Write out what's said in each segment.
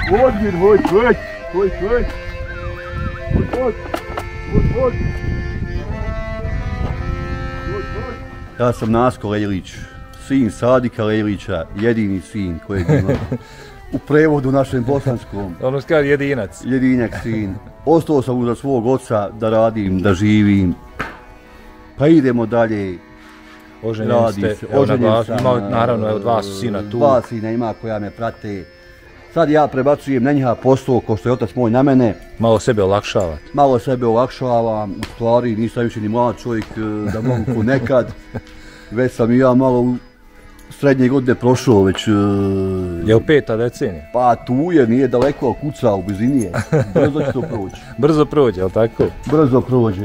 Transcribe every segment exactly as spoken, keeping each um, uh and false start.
Odmir, moj čovjek, moj čovjek. Moj čovjek, moj čovjek. Ja sam Nasko Lejlić, sin Sadika Lejlića, jedini sin kojeg ima u prevodu našem bosanskom. Ono skar jedinac. Jedinjak sin. Ostao sam uza svog oca da radim, da živim. Pa idemo dalje. Oženjeni ste, evo naglasim, naravno, evo dva su sina tu. Dva sina ima koja me prate. Sad ja prebacujem na njiha posao, ko što je otac moj na mene. Malo sebe olakšavate. Malo sebe olakšavam, u stvari nisam više ni mlad čovjek da mogu ko nekad. Već sam i ja malo u srednje godine prošao već... Je u peta decenija? Pa tu je, nije daleko, kuca u blizini je. Brzo će to proći. Brzo prođe, jel tako? Brzo prođe.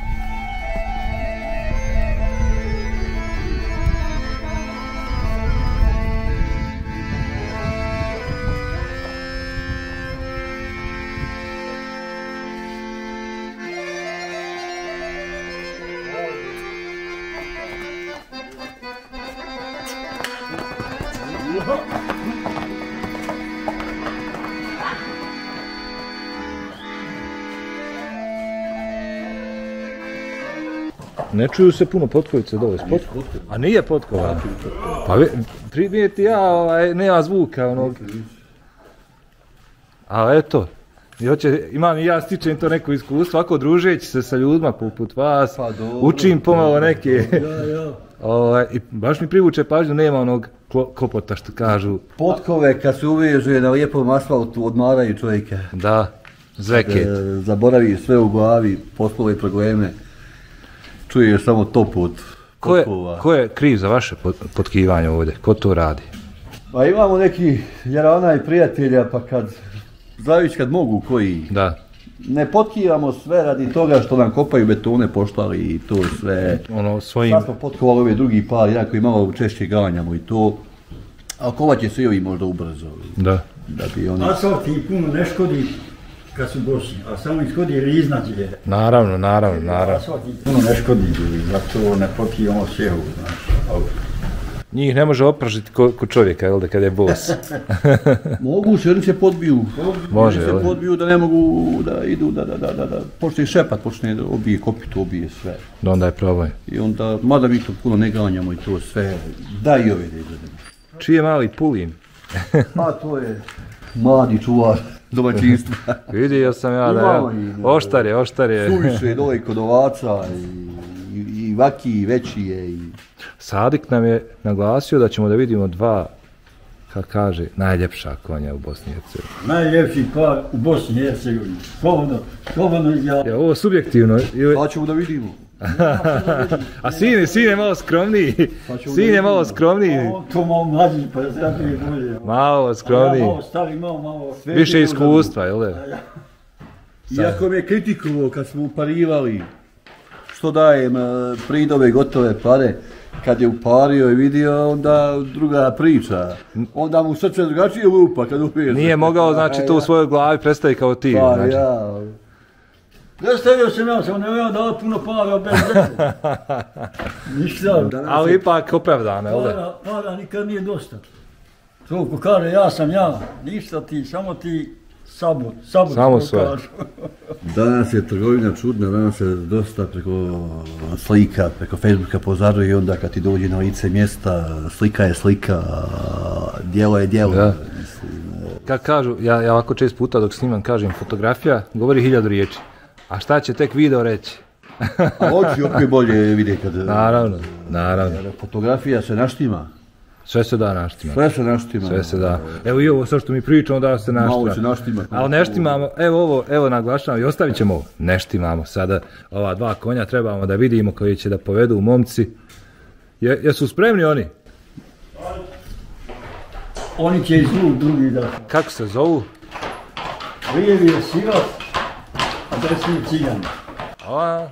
Ne čuju se puno potkovice dole, spotkova. A nije potkova? Pa primijeti ja, ovaj, nema zvuka onog. A eto, imam i ja stičem to neko iskustvo, ako družeći se sa ljudima poput vas, učim pomalo neke. I baš mi privuče pažnju, nema onog klopota što kažu. Potkove kad se uvežuje na lijepom asfaltu odmaraju čovjeka. Da, zveket. Zaboravi sve u glavi, poslove i probleme. Čuje samo top od potkova. Ko je kriv za vaše potkivanje ovdje? Ko to radi? Pa imamo neki jarana i prijatelja, pa kad, znajući kad mogu koji. Da. Ne potkivamo sve radi toga što nam kopaju betone, poštali i to sve. Ono svojim... Sad smo potkovali ove drugi par, jako i malo češće ganjamo i to. A kovat će se i ovi možda ubrzo. Da. Da bi oni... Asfalt i puno ne škodi kad su bosi, a samo iškodi jer iznađe. Naravno, naravno, naravno. Asfalt i puno ne škodi, zato ne potkivamo sjehu, znaš. Njih ne može opražiti ko, ko čovjeka, jel da, kad je bos. Mogu se, oni se podbiju. Može, oni se podbiju da ne mogu da idu, da, da, da, da, da počne šepat, počne da obije kopitu, obije sve. Da onda je problem. I onda, mada mi to puno ne ganjamo i to sve, da i ove da izgledamo. Čiji je mali Pulin? Pa to je mladi čuvar domaćinstva. Vidio sam ja da je, oštar je, oštar je. Suviše je dole kod ovaca i, i, i vaki i veći je. I... Sadik nam je naglasio da ćemo da vidimo dva, kako kaže, najljepša konja u Bosni i Hercegovini. Najljepši par u Bosni i Hercegovini. Slobodno, slobodno izjavljamo. Je ovo subjektivno? Pa ćemo da vidimo. A sin, sin je malo skromniji. Sin je malo skromniji. To malo mlađi, pa ja prije bolje. Malo skromniji. Malo stavi, malo, malo. Više iskustva, jel da? Iako me kritikovao kad smo uparivali, što dajem pridove gotove pare, kad je upario i vidio, onda druga priča. Onda mu srce drugačije lupa kad uveže. Nije mogao, znači, to u svojoj glavi predstavi kao ti. Pa znači. ja... Predstavio sam ja, sam ne veam dala puno para bez veze. Ništa. Ali ipak opravdano, jel da? Para, para nikad nije dosta. To ko kaže ja sam ja, ništa ti, samo ti sabor, sabor. Samo sve. Danas je trgovina čudna, danas je dosta preko slika, preko Facebooka pozaduje i onda kad ti dođe na lice mjesta, slika je slika, djelo je djelo. Da. Kad kažu, ja, ja ovako čest puta dok snimam kažem fotografija, govori hiljadu riječi. A šta će tek video reći? A oči opet bolje vide kad... Naravno, naravno. Fotografija se naštima. Sve se da naštima. Sve se naštima. Sve se da. Evo i ovo sve što mi pričamo da se naštima. Malo se naštima. Ali neštimamo, evo ovo, evo naglašavam i ostavit ćemo ovo. Neštimamo sada ova dva konja, trebamo da vidimo koji će da povedu momci. Je, jesu spremni oni? Oni će izvuk drugi da. Kako se zovu? Lijevi je sirat, a desni je cigan. A?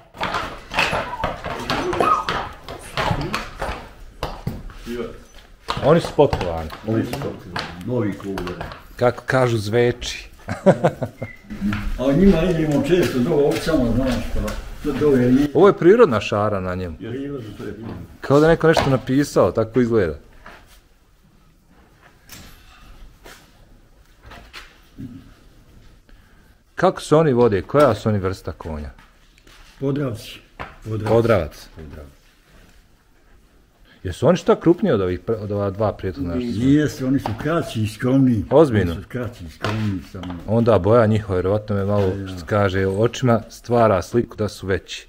Oni su potkovani. Oni su potkovani. Novi kugler. Kako kažu zveči. A njima idemo često do ovcama, znaš pa. Do je... Ovo je prirodna šara na njemu. Prirodno, to je prirodno. Kao da neko nešto napisao, tako izgleda. kako se oni vode? Koja su oni vrsta konja? Podravci. Podravac. Podravac. Jesu oni šta krupniji od ovih od ova dva prijetuna? Jesu, oni su kraći i skromniji. Ozbiljno? Oni su kraći i skromniji samo. Onda boja njihova, vjerovatno me malo, što se kaže, očima stvara sliku da su veći.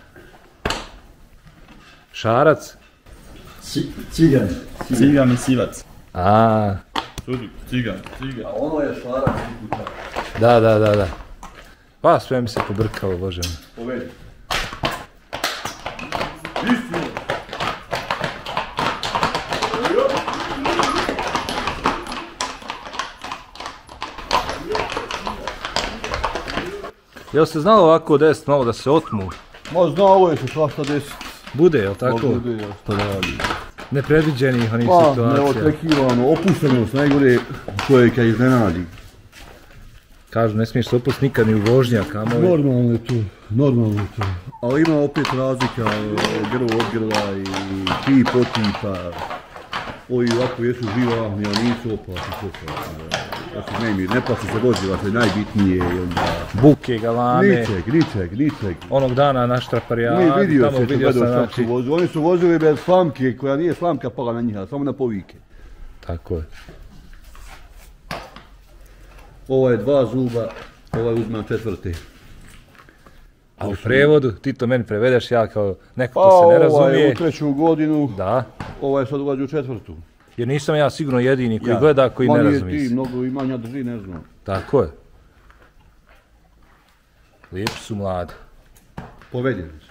Šarac? Cigan. Cigan i sivac. A. Cigan, cigan. A ono je šarac. Da, da, da, da. Pa sve mi se pobrkalo, bože mi. Povedi. Jel se znalo ovako desiti malo da se otmu? Ma znalo je se svašta desiti. Bude, jel tako? Bude, jel što radi. Nepredviđenih onih Pa, situacija. neočekivano, opuštenost najgore čovjeka iznenadi. Kažu, ne smiješ se opustiti nikad ni u vožnja, kamoli. Normalno je to, normalno je to. Ali ima opet razlika, grlo od grla i tip od tipa. Ovi ovako jesu živahni, a nisu opasni, opasni. Znači, ne, ne plaći se vozila, to je najbitnije i onda... Buke, galame. Ničeg, ničeg, ničeg. Onog dana na štraparijadi, Ne, vidio tamo se, vidio sam, gledao znači... vozu. Oni su vozili bez slamke, koja nije slamka pala na njih, samo na povike. Tako je. Ovo je dva zuba, ovaj uzmem četvrti. A u prevodu, ti to meni prevedeš, ja kao neko Pa ko se ne ovaj razumije. je u treću godinu, Da, ovaj sad ulazi u četvrtu. jer nisam ja sigurno jedini koji gleda, koji ne razumije ti, se. mnogo imanja drži, ne znam. Tako je. Lijepi su mladi. Povedi nas.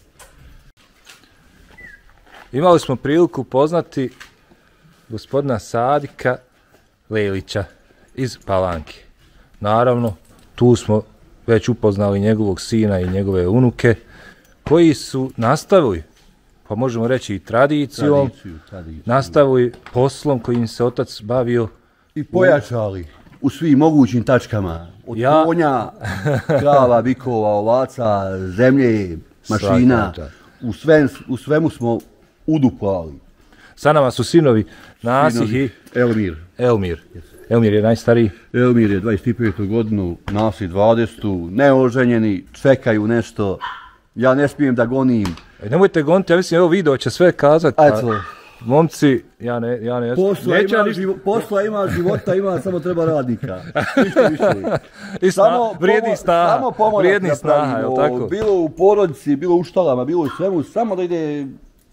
Imali smo priliku poznati gospodina Sadika Lelića iz Palanke. Naravno, tu smo već upoznali njegovog sina i njegove unuke, koji su nastavili, pa možemo reći i tradicijom, Tradiciju, tradiciju. nastavili poslom kojim se otac bavio. I pojačali u svim mogućim tačkama. Od Ja- konja, krava, bikova, ovaca, zemlje, mašina. Svaka U, sve, u svemu smo uduplali. Sa nama su sinovi Nasih i Elmir. Elmir. Elmir je najstariji. Elmir je dvadeset petu godinu, Nasih dvadesetu, neoženjeni, čekaju nešto. Ja ne smijem da gonim. E, nemojte goniti, ja mislim, evo video će sve kazati. Pa, Eto, momci, ja ne, ja ne, posla, neću ja ima, ništa- živo, posla ima, života ima, samo treba radnika. Ništa više. I sna, vrijedi pomo- snaha, samo pomoć vrijedni da snaha, pravimo, jel tako? Bilo u porodici, bilo u štalama, bilo u svemu, samo da ide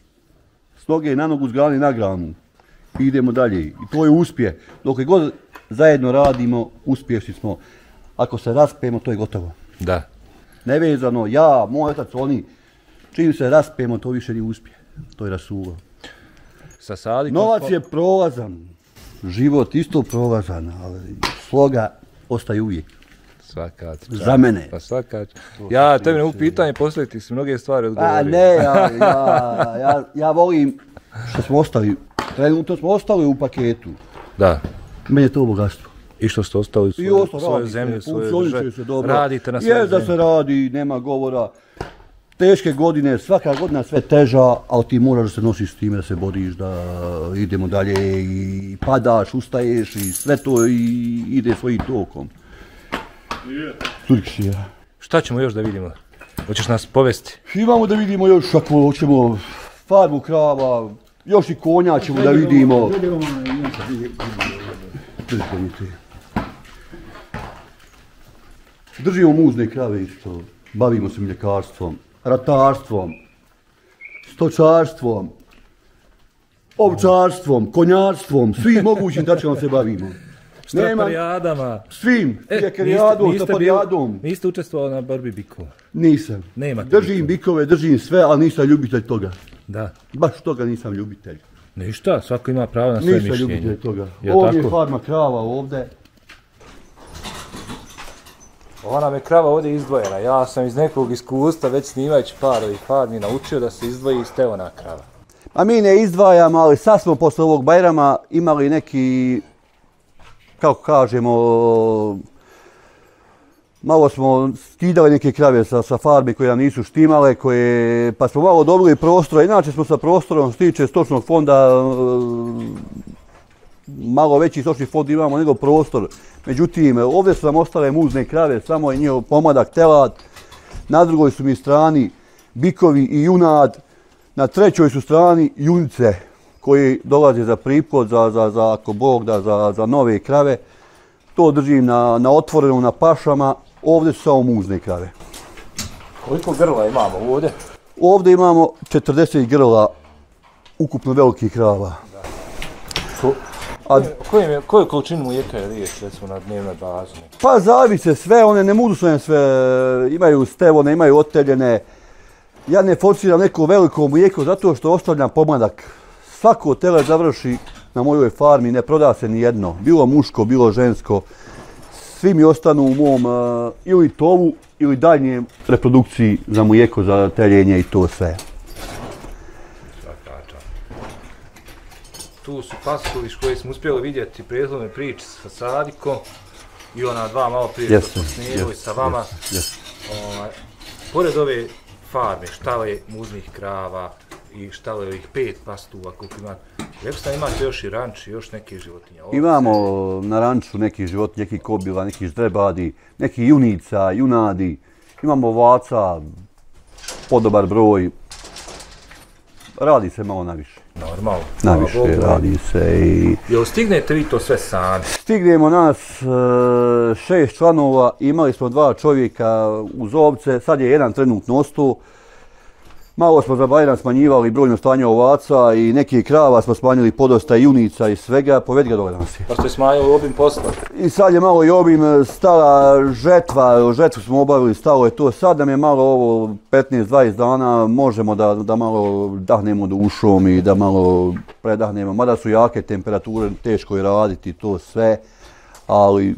s noge na nogu, s grane na granu. I idemo dalje. I to je uspjeh. Dok god zajedno radimo, uspješni smo. Ako se raspijemo, to je gotovo. Da. Nevezano, ja, moj otac, oni, čim se raspijemo, to više nije uspjeh. To je rasulo. Sa Sadikom Novac smo- je prolazan, život isto prolazan, ali sloga ostaje uvijek. Svaka čast. Za mene. Pa svaka čast. Ja tebi ne mogu pitanje postaviti, ti si mnoge stvari A odgovorio. ne, ja, ja, ja, ja volim što smo ostali, trenutno smo ostali u paketu. Da. Meni je to bogatstvo. I što ste ostali u I svojoj, ostalo svojoj radi zemlji, se, svojoj funkcioniše državi. se dobro. Radite na svojoj Je da zemlji. se radi, nema govora. Teške godine, svaka godina sve teža, ali ti moraš da se nosiš s time, da se boriš, da idemo dalje i padaš, ustaješ i sve to i ide svojim tokom. Turkši, ja. Šta ćemo još da vidimo? Hoćeš nas povesti? Imamo da vidimo još ako hoćemo farmu krava, još i konja ćemo da vidimo. Držimo muzne krave isto, bavimo se mljekarstvom, ratarstvom, stočarstvom, ovčarstvom, konjarstvom, svim mogućim tačkama se bavimo. Nema Štraparijadama. svim, E, fljekarijadom, niste, niste, štraparijadom. bili- niste učestvovali na borbi bikova? Nisam. Nemate Držim bikove, držim sve, ali nisam ljubitelj toga. Da. Baš toga nisam ljubitelj. Ništa, svako ima pravo na svoje Nisam mišljenje. ljubitelj toga. Jel Ovdje je tako? farma krava, ovdje. Ova nam je krava ovdje izdvojena. Ja sam iz nekog iskustva, već snimajući par ovih farmi, naučio da se izdvoji iz Steona krava. A mi ne izdvajamo, ali sad smo posle ovog Bajrama imali neki, kako kažemo, malo smo skidali neke krave sa, sa farme koje nam nisu štimale, koje, pa smo malo dobili prostora. Inače smo sa prostorom, što se tiče stočnog fonda, malo veći stočni fond imamo nego prostor. Međutim, ovdje su nam ostale muzne krave, samo je njihov pomadak telad. Na drugoj su mi strani bikovi i junad. Na trećoj su strani junice koji dolaze za pripod, za, za, za ako Bog da, za, za nove krave. To držim na, na otvorenom, na pašama. Ovdje su samo muzne krave. Koliko grla imamo ovdje? Ovdje imamo četrdeset grla ukupno velikih krava. Ko, a, koje, koju količinu mlijeka je riječ, recimo, na dnevnoj bazi? Pa zavise sve, one ne budu sve, sve, imaju stevone, imaju oteljene. Ja ne forciram neko veliko mlijeko zato što ostavljam pomadak. Svako tele završi na mojoj farmi, ne proda se ni jedno. Bilo muško, bilo žensko. Svi mi ostanu u mom uh, ili tovu ili daljnje reprodukciji za mlijeko, za teljenje i to sve. Tu su pasovi koje smo uspjeli vidjeti prethodne priče sa Sadikom i ona dva malo prije što smo snijeli sa vama. Yes, yes. O, pored ove farme, štale muznih krava i štale ovih pet pastuva koliko ima, rekao sam imate još i ranč i još neke životinje. Ovdje imamo se... na ranču neki životinje, neki kobila, neki ždrebadi, neki junica, junadi. Imamo ovaca, podobar broj. Radi se malo naviše. Normalno. Naviše radi se i... Jel stignete vi to sve sami? Stignemo nas e, šest članova, imali smo dva čovjeka uz ovce, sad je jedan trenutno ostao. Malo smo za Bajram smanjivali brojno stanje ovaca i nekih krava smo smanjili podosta junica i svega, povedi ga dole nas je. Pa ste smanjili obim posla? I sad je malo i obim stala žetva, žetvu smo obavili, stalo je to. Sad nam je malo ovo petnaest dvadeset dana, možemo da, da malo dahnemo dušom i da malo predahnemo. Mada su jake temperature, teško je raditi to sve, ali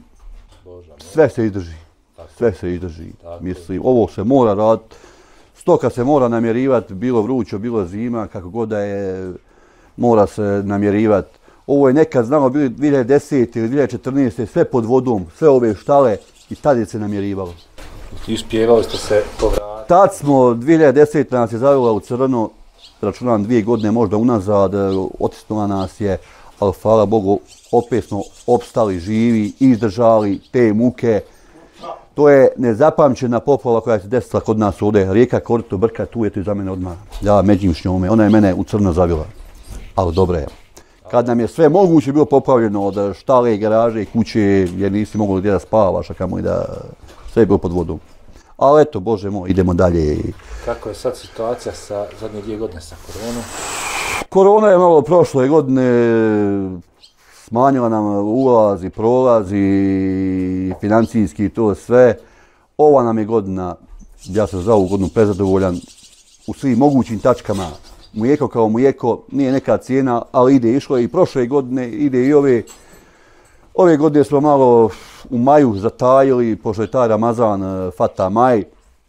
sve se izdrži. Sve se izdrži, mislim, ovo se mora raditi. Stoka se mora namjerivati, bilo vrućo, bilo zima, kako god da je, mora se namjerivati. Ovo je nekad znamo bili dvije hiljade desete ili dvije hiljade četrnaeste sve pod vodom, sve ove štale i tad je se namjerivalo. I uspjevali ste se povratiti? Tad smo, dvije hiljade desete nas je zavila u crno, računam dvije godine možda unazad, otisnula nas je, ali hvala Bogu, opet smo opstali živi, izdržali te muke. To je nezapamćena poplava koja se desila kod nas ovdje. Rijeka Korito, Brka, tu je to iza mene odmah. Ja međim s njome, ona je mene u crno zavila. Ali dobro je. Kad nam je sve moguće bilo poplavljeno od štale, garaže i kuće, jer nisi mogli gdje da spavaš, a kamo i da sve je bilo pod vodom. Ali eto, Bože moj, idemo dalje. Kako je sad situacija sa zadnje dvije godine sa koronom? Korona je malo prošle godine smanjila nam ulaz i prolaz i financijski i to sve. Ova nam je godina, ja sam za ovu godinu prezadovoljan u svim mogućim tačkama. Mlijeko kao mlijeko, nije neka cijena, ali ide, išlo je i prošle godine, ide i ove. Ove godine smo malo u maju zatajili, pošto je taj Ramazan, Fata Maj,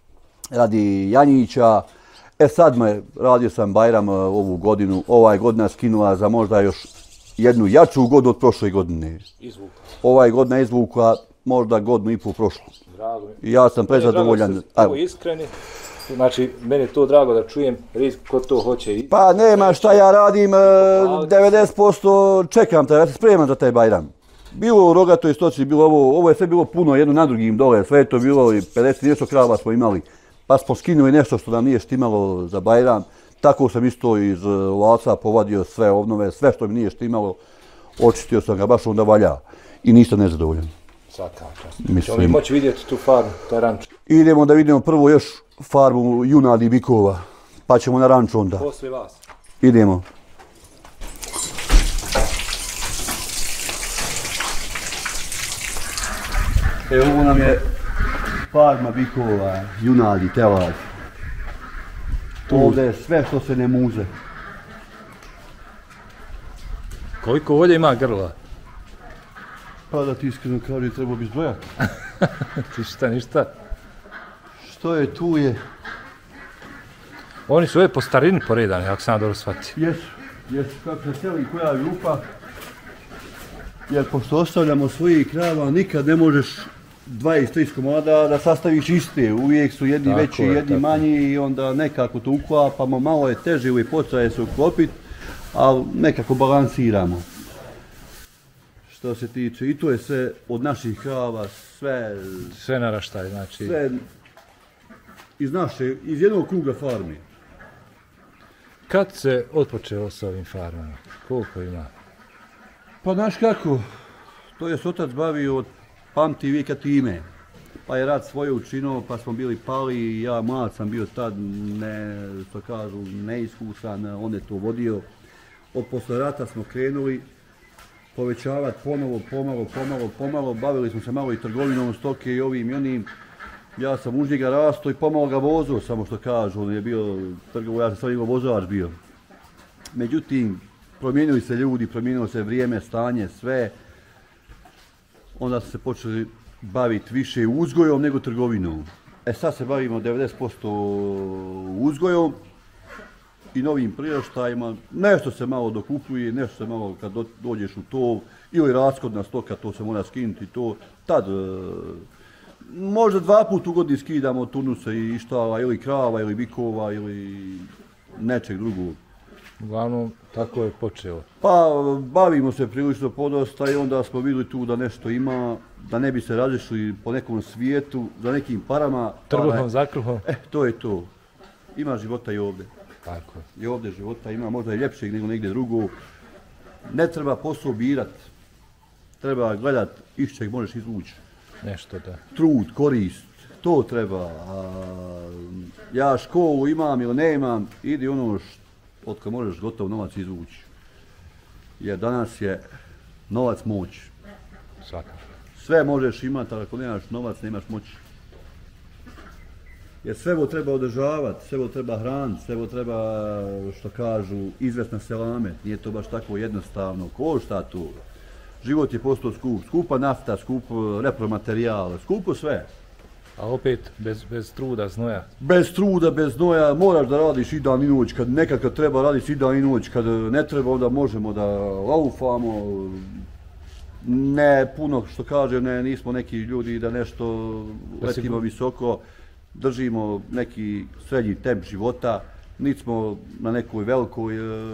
radi Janjića. E sad me, radio sam Bajram ovu godinu, ova je godina skinula za možda još jednu jaču godinu od prošle godine. Izvukla. Ova je godina izvukla možda godinu i pol prošlu. Drago mi. I ja sam prezadovoljan. Drago da ste iskreni. Znači, meni je to drago da čujem, rizik ko to hoće i... Pa nema šta ja radim, devedeset posto čekam te, ja se spremam za taj Bajram. Bilo u rogatoj stoci, bilo ovo, ovo je sve bilo puno jedno na drugim dole, sve je to bilo i pedeset nešto krava smo imali. Pa smo skinuli nešto što nam nije štimalo za Bajram. Tako sam isto iz ovaca povadio sve obnove, sve što mi nije štimalo, očistio sam ga, baš onda valja. I nisam nezadovoljan. Svaka čast. Ćemo mi moći vidjeti tu farmu, taj ranč? Idemo da vidimo prvo još farmu junadi i bikova, pa ćemo na ranču onda. Poslije vas. Idemo. Evo ovo nam je farma bikova, junadi, telad. Ovdje je sve što se ne muze. Koliko ovdje ima grla? Pa da ti iskreno kažem, trebao bi zbrojati. Ništa, ništa. Što je tu je? Oni su ove po starini poredani, ako sam dobro shvatio. Jesu, jesu, kako se seli koja grupa. Jer pošto ostavljamo svojih krava, nikad ne možeš dvadeset trideset komada da sastaviš iste. Uvijek su jedni tako veći, je, jedni tako. Manji i onda nekako to uklapamo. Malo je teže ove pocaje se uklopiti, ali nekako balansiramo. što se tiče, i to je sve od naših krava, sve... Sve naraštaj, znači... Sve iz naše, iz jednog kruga farmi. Kad se otpočeo s ovim farmama? Koliko ima? Pa znaš kako, to je se otac bavio od pamti vijeka time. Pa je rad svoje učinio, pa smo bili pali i ja mlad sam bio tad, ne, što kažu, neiskusan, on je to vodio. Od posle rata smo krenuli povećavati ponovo, pomalo, pomalo, pomalo, bavili smo se malo i trgovinom stoke i ovim i onim. Ja sam uz njega rastao i pomalo ga vozio, samo što kažu, on je bio trgovo, ja sam stvarno vozač bio. Međutim, promijenili se ljudi, promijenilo se vrijeme, stanje, sve. Onda su se počeli baviti više uzgojom nego trgovinom. E sad se bavimo devedeset posto uzgojom i novim priraštajima. Nešto se malo dokupuje, nešto se malo kad dođeš u to, ili rashodna stoka, to se mora skinuti to. Tad, možda dva put u godini skidamo turnuse i štala, ili krava, ili bikova, ili nečeg drugog. Uglavnom, tako je počelo. Pa, bavimo se prilično podosta i onda smo vidjeli tu da nešto ima, da ne bi se razišli po nekom svijetu, za nekim parama. Trbuhom, zakruhom. Eh, to je to. Ima života i ovdje. Tako. I ovdje života ima, možda i ljepšeg nego negdje drugo. Ne treba posao birat. Treba gledat iz čeg možeš izvući. Nešto da. Trud, korist, to treba. A, ja školu imam ili nemam, idi ono što od kad možeš gotov novac izvući. Jer danas je novac moć. Svakako. Sve možeš imati, ali ako nemaš novac, nemaš moć. Jer sve ovo treba održavati, sve ovo treba hraniti, sve ovo treba, što kažu, izvest na selame. Nije to baš tako jednostavno. Košta to? Život je postao skup. Skupa nafta, skup repromaterijal, skupo sve. A opet bez, bez truda, znoja. Bez truda, bez znoja, moraš da radiš i dan i noć, kad nekad kad treba raditi i dan i noć, kad ne treba onda možemo da laufamo, ne puno što kaže, ne, nismo neki ljudi da nešto letimo visoko, držimo neki srednji temp života, niti smo na nekoj velikoj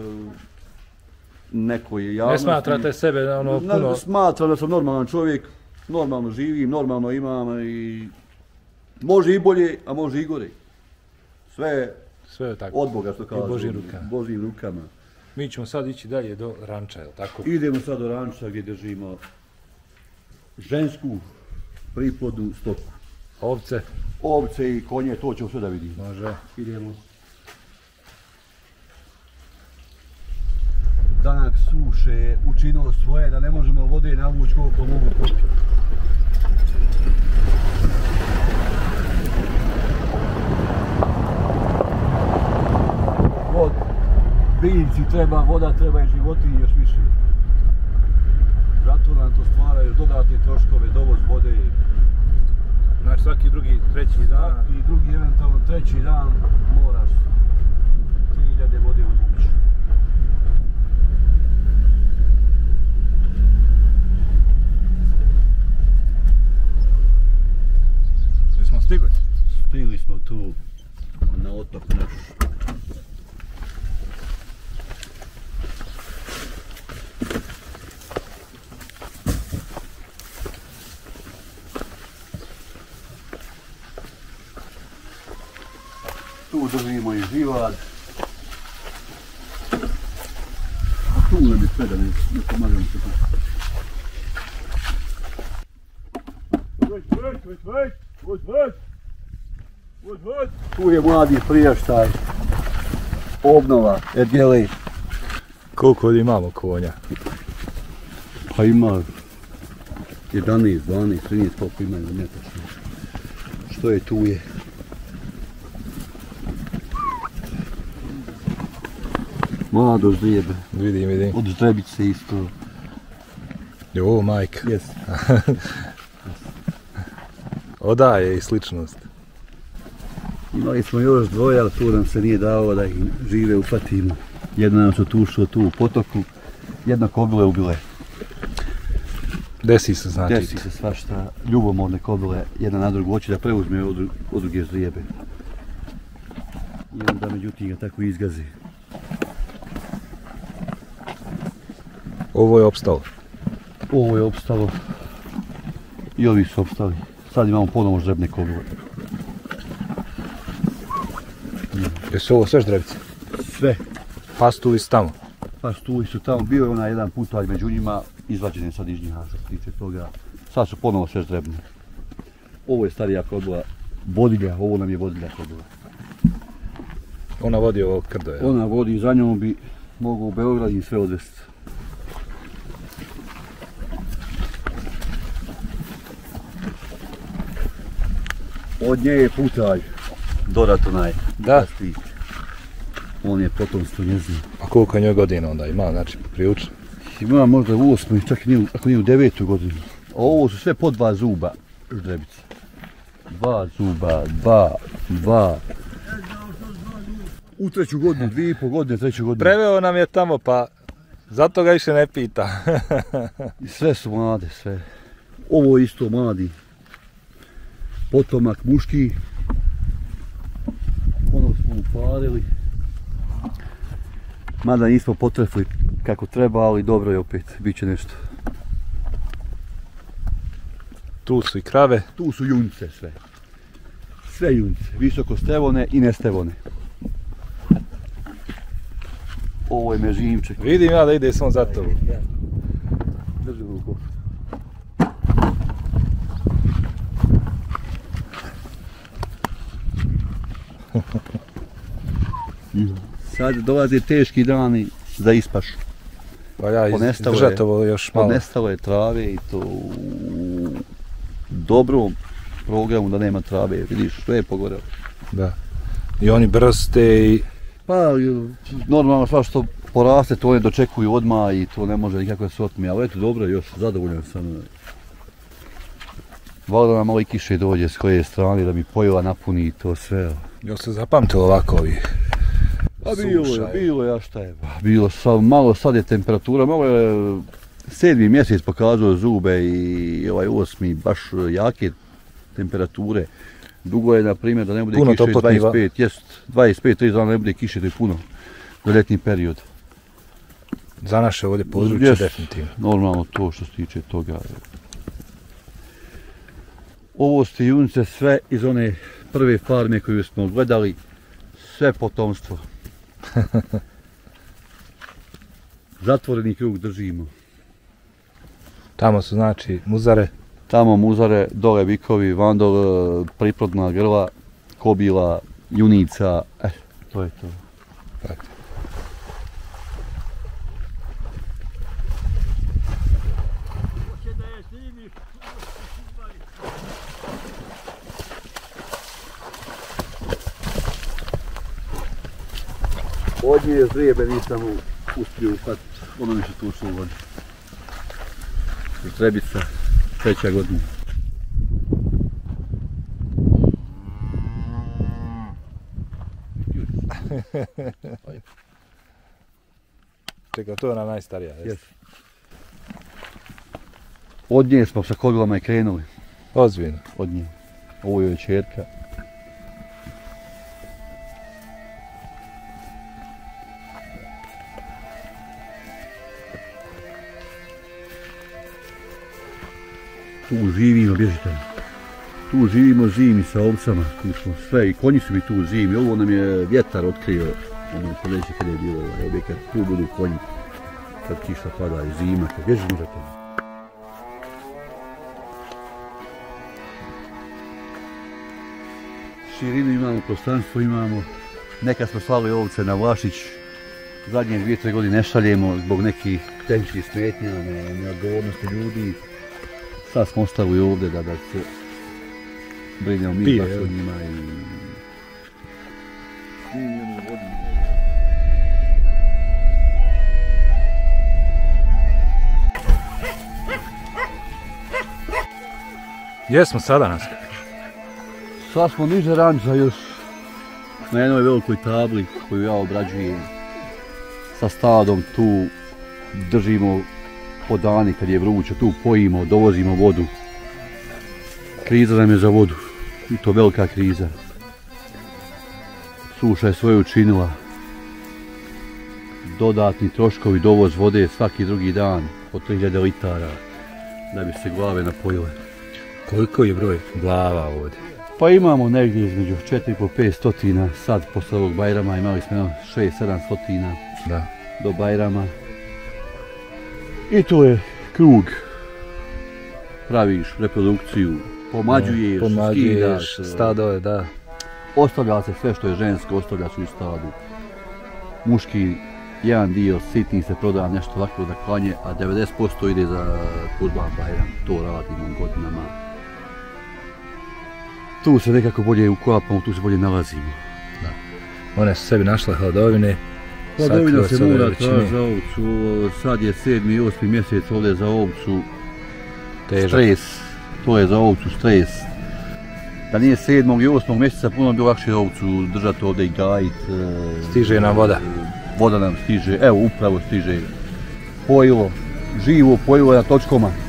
nekoj javnosti. Ne smatrate sebe ono puno... Smatram da sam normalan čovjek, normalno živim, normalno imam i... Može i bolje, a može i gore. Sve, Sve tako. Od Boga, što kažu. I Božjim rukama. Božjim rukama. Mi ćemo sad ići dalje do ranča, je li tako? Idemo sad do ranča gdje držimo žensku priplodnu stoku. Ovce? Ovce i konje, to ćemo sve da vidimo. Može. Idemo. Danak suše je učinilo svoje da ne možemo vode navući koliko mogu popiti. Vod, biljci treba, voda treba i životinji još više. Zato nam to stvaraju dodatne troškove, dovoz vode. Znači svaki drugi, treći dan? Svaki drugi, eventualno treći dan moraš tri hiljade vode odvući. Jesmo stigli? Stigli smo tu na otok naš. Tu držimo i živad. A tu nam je sve da ne, ne pomagam se tu. Tu je mladi priraštaj. Obnova, ergele. Koliko imamo konja? Pa ima jedanaest, dvanaest, trinaest, koliko imaju, ne točno. Što je tu je. Mlado ždrijebe. Vidim, vidim. Od ždrebice isto. Jo, majka. Jes. Odaje i sličnost. Imali smo još dvoje, ali tu nam se nije dalo da ih žive upatimo. Jedna nam se otušila tu u potoku, jedna kobile ubile. Desi se znači? Desi se svašta, ljubomorne kobile, jedna na drugu, hoće da preuzme od, od druge ždrijebe. I onda međutim ga tako izgazi. Ovo je opstalo? Ovo je opstalo. I ovi su opstali. Sad imamo ponovo ždrebne koblove. Jesu ovo sve ždrebice? Sve. Pastuvi su tamo? Pastuvi su tamo. Bio je onaj jedan putalj među njima. Izvađen je sad iz njih, što se tiče toga. Sad su ponovo sve ždrebne. Ovo je starija koblova. Vodilja, ovo nam je vodilja koblova. Ona vodi ovo krdo, je? Ona vodi, za njom bi mogao u Beograd i sve odvesti. Od nje je putalj, Dorat onaj. Da. On je potomstvo njezino. A koliko njoj godina onda ima, znači priučno? Ima možda u osmoj, čak i ako nije u devetu godinu. A ovo su sve po dva zuba ždrebice. Dva zuba, dva, dva. U treću godinu, dvije i po godine, treću godinu. Preveo nam je tamo, pa zato ga više ne pita. I sve su mlade, sve. Ovo je isto mladi. Potomak muški. Ono smo uparili. Mada nismo potrefili kako treba, ali dobro je opet, bit će nešto. Tu su i krave. Tu su junce sve. Sve junce, visoko stevone i nestevone. Ovo je mežimček. Vidim ja da ide samo za tobom. Drži ruku. Sad dolaze teški dani za ispašu. Pa ja izdržat ovo još malo. Ponestalo je trave i to u dobrom programu da nema trave, vidiš, sve je pogorelo. Da. I oni brste i... Pa, normalno sva što poraste, to ne dočekuju odmah i to ne može nikako da se otme, ali eto dobro, još zadovoljan sam. Valjda nam malo i kiše dođe s koje strane da bi pojela napuni i to sve. Jel se zapamtilo ovako ovi? Pa bilo je, bilo je, a šta je, bilo sam, malo sad je temperatura, malo je sedmi mjesec pokazao zube i ovaj osmi baš jake temperature. Dugo je, na primjer, da ne bude puno kiše dvadeset pet, jest, dvadeset pet trideset dana ne bude kiše, to je puno, do ljetni period. Za naše ovdje područje Jest, definitivno. Normalno to što se tiče toga. Ovo su junce sve iz one prve farme koju smo gledali, sve potomstvo. Zatvoreni krug držimo. Tamo su znači muzare. Tamo muzare, dole bikovi, vandol, priplodna grla, kobila, junica, eh, to je to. Tak. Od nje je zrijebe nisam uspio uhvatiti, ono mi se tu ušlo u vodi. Trebica, treća godina. Čekaj, to je ona najstarija, jeste? Yes. Od nje smo sa kobilama i krenuli. Ozbiljno. Od nje. Ovo je čerka. Tu živimo, bježite. Tu živimo zimi sa ovcama, tu smo sve i konji su mi tu zimi. Ovo nam je vjetar otkrio, ono poleće kada je bilo ovaj objekat. Tu budu konji kad kiša pada i zima, kad bježimo za to. Širinu imamo, prostranstvo imamo. Nekad smo slali ovce na Vlašić. Zadnje dvije, tri godine ne šaljemo zbog nekih tehničkih smetnja, neodgovornosti ljudi. Sad smo ostavili ovdje da, da se brinemo mi baš o njima i... Gdje smo sada nas? Sad smo niže ranča još na jednoj velikoj tabli koju ja obrađujem. Sa stadom tu držimo po dani kad je vruće, tu pojimo, dovozimo vodu. Kriza nam je za vodu i to velika kriza. Suša je svoje učinila. Dodatni troškovi, dovoz vode svaki drugi dan po tri hiljade litara. da bi se glave napojile. Koliko je broj glava ovdje? Pa imamo negdje između četiri do pet stotina, sad posle ovog Bajrama imali smo šest sedam stotina da. Do Bajrama. I to je krug. Praviš reprodukciju, pomađuješ, pomađuješ skidaš, stadove, da. Ostavlja se sve što je žensko, ostavlja se u stadu. Muški, jedan dio sitni se proda nešto ovako za klanje, a devedeset posto ide za Kurban Bajram. To radimo godinama. Tu se nekako bolje ukopamo, tu se bolje nalazimo. Da. One su sebi našle hladovine. Hladovina se mora traži za ovcu, sad je sedmi i osmi mjesec ovdje za ovcu. Težak. Stres, to je za ovcu stres. Da nije sedmog i osmog mjeseca puno bi lakše ovcu držati ovdje i gajit. Stiže nam voda. Voda nam stiže, evo upravo stiže pojilo, živo pojilo na točkoma.